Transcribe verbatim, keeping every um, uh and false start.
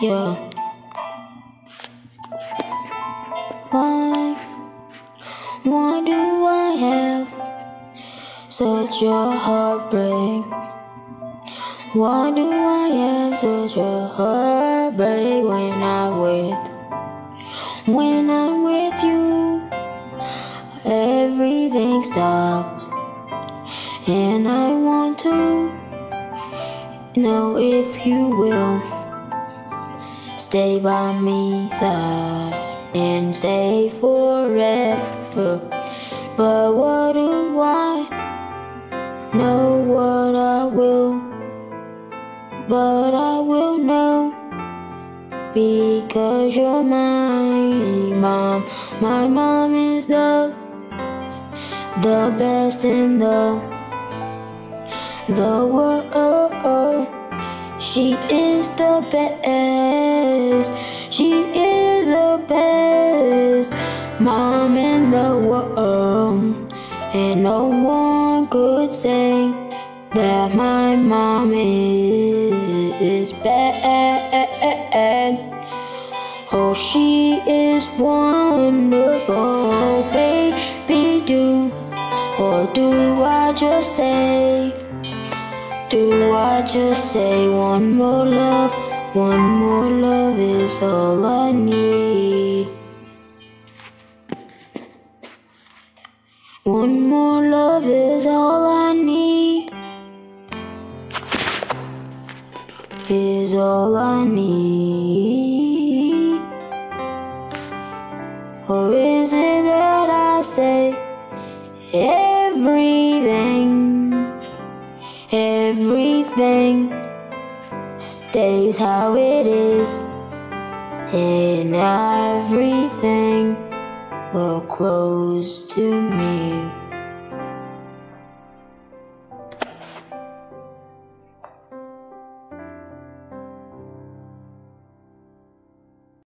yeah. Why, why do I have such a heartbreak? Why do I have such a heartbreak when I'm with, when I'm with you? Everything stops, and I want to know if you will stay by me side and stay forever. But what do I know what I will? But I will know, because you're my mom. My mom is the the best in the the world. She is the best. She is the best mom in the world, and no one could say that my mom is bad. Oh, she is wonderful, baby. Do, or do I just say, do I just say one more love? One more love is all I need. One more love is all I need. Is all I need. Or is it that I say everything, everything stays how it is, and everything will close to me?